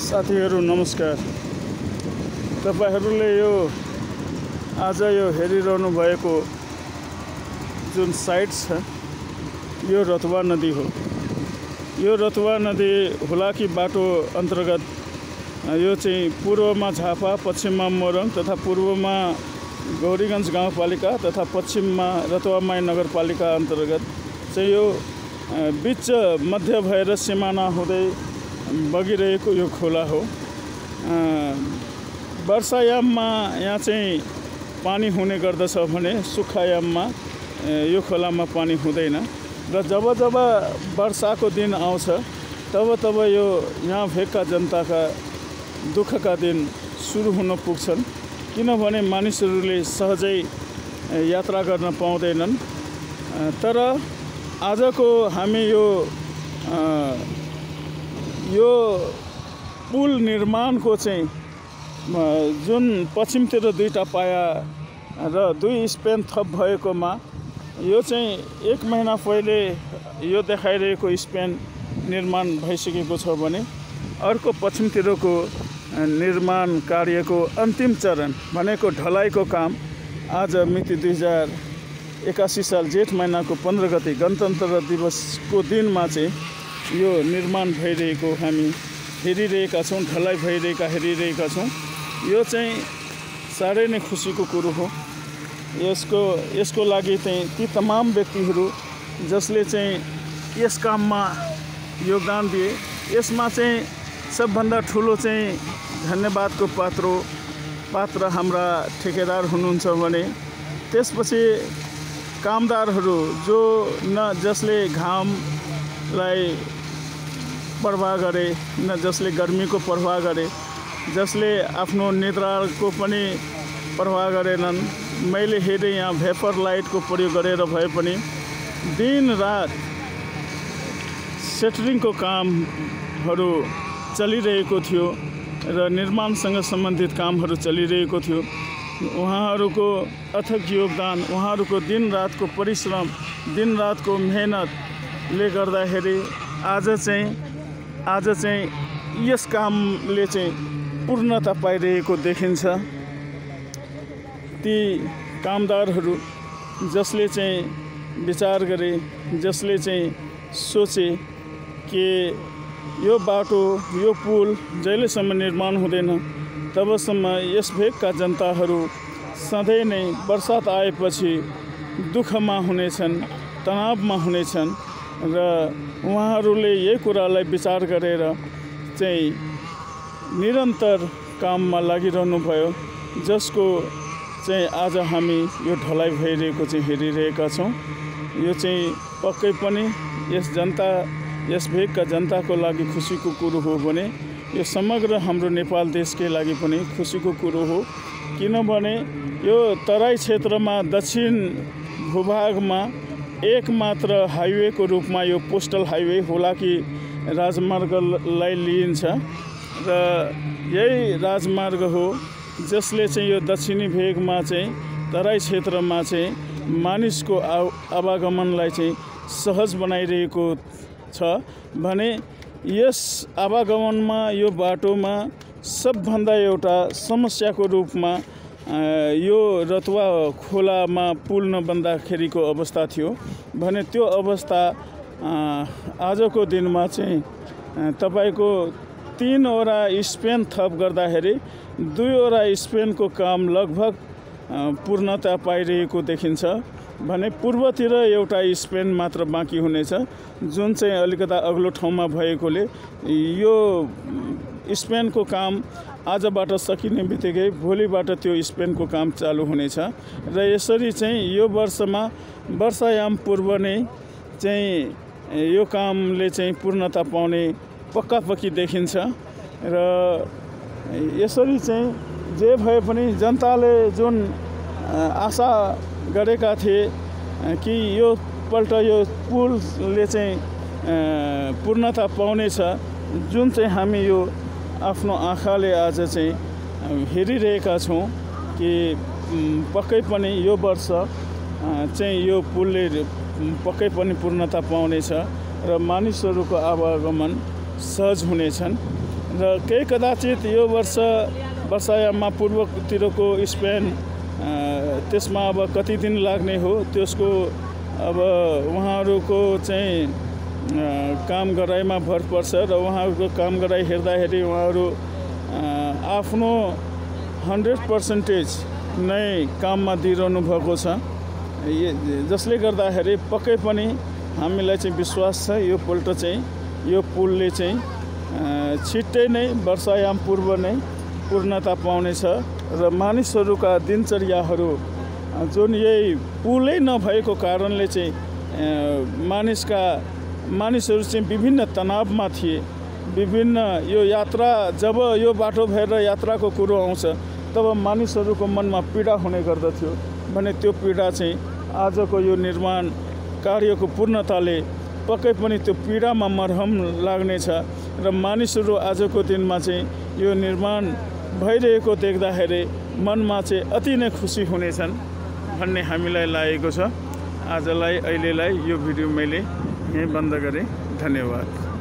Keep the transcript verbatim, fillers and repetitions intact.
साथीहरु नमस्कार। तपाईहरुले यो आज यो हेरिरहनु भएको जुन साइट छ यो रतुवा नदी हो। यो रतुवा नदी हुलाकी बाटो अन्तर्गत यो चाहिँ पूर्वमा झापा, पश्चिममा मोरङ तथा पूर्वमा गौरीगञ्ज गाउँपालिका तथा पश्चिममा रतुवामाई नगरपालिका अन्तर्गत चाहिँ यो बीच मध्य भएर सिमाना हुँदै बगिरहेको यो खोला हो। वर्षायाममा यहाँ चाहिँ पानी हुने गर्दछ भने सुक्खायाममा यो खोलामा पानी हुँदैन र जब जब वर्षाको दिन आउँछ तब तब यो यहाँ भेगका जनताका दुःखका दिन सुरु हुन पुग्छन्, किनभने मानिसहरूले सहजै यात्रा गर्न पाउँदैनन्। तर आजको हामी यो यो पुल निर्माणको चाहिँ जुन पश्चिमतिर दुईटा पाया र दुई स्पेन थप भएकोमा यो चाहिँ एक महिना पहिले यो देखाइरहेको स्पेन निर्माण भइसकेको छ भने अर्को पश्चिमतिरको निर्माण कार्यको अन्तिम चरण भनेको ढलाइको काम आज मिति दुई हजार एकासी साल जेठ महिनाको पन्ध्र गते गणतन्त्र दिवसको दिनमा चाहिँ यो निर्माण भइरहेको हामी हेरिरहेका छौँ, ढलाइ भइरहेका हेरिरहेका छौँ। यो चाहिँ साह्रै नै खुसीको कुरो हो। यसको यसको लागि चाहिँ ती तमाम व्यक्तिहरू जसले चाहिँ यस काममा योगदान दिए, यसमा चाहिँ सबभन्दा ठुलो चाहिँ धन्यवादको पात्र पात्र हाम्रा ठेकेदार हुनुहुन्छ भने त्यसपछि कामदारहरू जो न जसले घामलाई प्रवाह गरे, न जसले गर्मीको प्रवाह गरे, जसले आफ्नो निद्राको पनि प्रवाह गरेनन्। मैले हेरेँ यहाँ भेपर लाइटको प्रयोग गरेर भए पनि दिन रात सेटरिङको कामहरू चलिरहेको थियो र निर्माणसँग सम्बन्धित कामहरू चलिरहेको थियो। उहाँहरूको अथक योगदान, उहाँहरूको दिन रातको परिश्रम, दिन रातको मेहनतले गर्दाखेरि आज चाहिँ आज चाहिँ यस कामले चाहिँ पूर्णता पाइरहेको देखिन्छ। ती कामदारहरू जसले चाहिँ विचार गरे, जसले चाहिँ सोचे कि यो बाटो, यो पुल जहिलेसम्म निर्माण हुँदैन तबसम्म यस भेगका जनताहरू सधैँ नै बर्सात आएपछि दुःखमा हुनेछन्, तनावमा हुनेछन् र उहाँहरूले यही कुरालाई विचार गरेर चाहिँ निरन्तर काममा लागिरहनु भयो, जसको चाहिँ आज हामी यो ढलाइ भइरहेको चाहिँ हेरिरहेका छौँ। यो चाहिँ पक्कै पनि यस जनता यस भेगका जनताको लागि खुसीको कुरो हो भने यो समग्र हाम्रो नेपाल देशकै लागि पनि खुसीको कुरो हो। किनभने यो तराई क्षेत्रमा दक्षिण भूभागमा एक मात्र हाइवेको रूपमा यो पोस्टल हाइवे हुलाकी राजमार्गलाई लिइन्छ र यही राजमार्ग हो जसले चाहिँ यो दक्षिणी भेगमा चाहिँ तराई क्षेत्रमा चाहिँ मानिसको आवागमनलाई चाहिँ सहज बनाइरहेको छ भने यस आवागमनमा यो बाटोमा सबभन्दा एउटा समस्याको रूपमा यो रतुवा खोलामा पुल नबन्दाखेरिको अवस्था थियो भने त्यो अवस्था आजको दिनमा चाहिँ तपाईको तीनवटा स्पेन थप गर्दाखेरि दुईवटा स्पेनको काम लगभग पूर्णता पाइरहेको देखिन्छ भने पूर्वतिर एउटा स्पेन मात्र बाँकी हुनेछ, जुन चाहिँ अलिकता अग्लो ठाउँमा भएकोले यो स्पेनको काम आजबाट सकिने बित्तिकै भोलिबाट त्यो स्पेनको काम चालू हुनेछ र यसरी चाहिँ यो वर्षमा वर्षायाम पूर्व नै चाहिँ यो कामले चाहिँ पूर्णता पाउने पक्का पक्की देखिन्छ र यसरी चाहिँ जे भए पनि जनताले जुन आशा गरेका थिए कि यो पल्ट यो पुलले चाहिँ पूर्णता पाउनेछ, जुन चाहिँ हामी यो आफ्नो आँखाले आज चाहिँ हेरिरहेका छौँ कि पक्कै पनि यो वर्ष चाहिँ यो पुलले पक्कै पनि पूर्णता पाउनेछ र मानिसहरूको आवागमन सहज हुनेछन् र केही कदाचित यो वर्ष वर्षायाममा पूर्वतिरको स्पेन त्यसमा अब कति दिन लाग्ने हो त्यसको अब उहाँहरूको चाहिँ काम गराइमा भर पर्छ र उहाँहरूको काम गराइ हेर्दाखेरि उहाँहरू आफ्नो हन्ड्रेड पर्सेन्टेज नै काममा दिइरहनु भएको छ, जसले गर्दाखेरि पक्कै पनि हामीलाई चाहिँ विश्वास छ यो पल्ट चाहिँ यो पुलले चाहिँ छिट्टै नै वर्षायाम पूर्व नै पूर्णता पाउनेछ र मानिसहरूका दिनचर्याहरू जुन यही पुलै नभएको कारणले चाहिँ मानिसका मानिसहरू चाहिँ विभिन्न तनावमा थिए। विभिन्न यो यात्रा जब यो बाटो भएर यात्राको कुरो आउँछ तब मानिसहरूको मनमा पीडा हुने गर्दथ्यो भने त्यो पीडा चाहिँ आजको यो निर्माण कार्यको पूर्णताले पक्कै पनि त्यो पीडामा मरहम लाग्नेछ र मानिसहरू आजको दिनमा चाहिँ यो निर्माण भइरहेको देख्दाखेरि मनमा चाहिँ अति नै खुसी हुनेछन् भन्ने हामीलाई लागेको छ। आजलाई अहिलेलाई यो भिडियो मैले यहीँ बन्द गरेँ। धन्यवाद।